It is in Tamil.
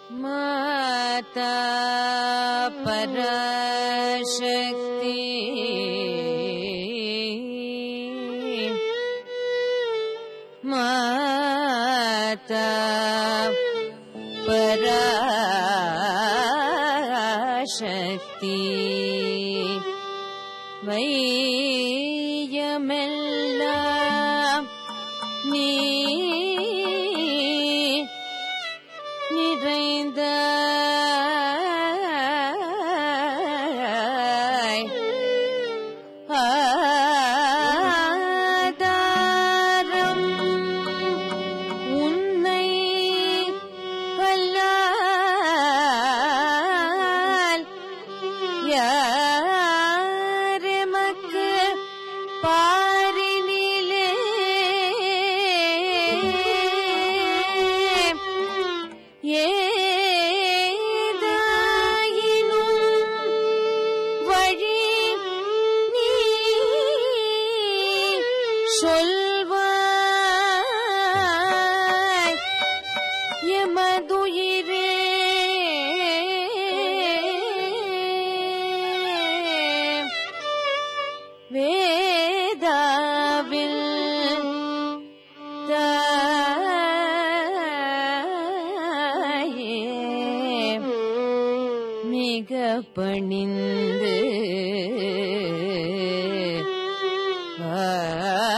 माता पराशक्ति माता पराशक्ति வையமெல்லாம் நீ நிறைந்தாய் ஆதாரம் உன்னை அல்லால் யாரெமக்கு பாரினிலே ஏதாயினும் வழி நீ சொல்வாய் எமதுயிரே வேதாவில் தாயே மிக பணிந்து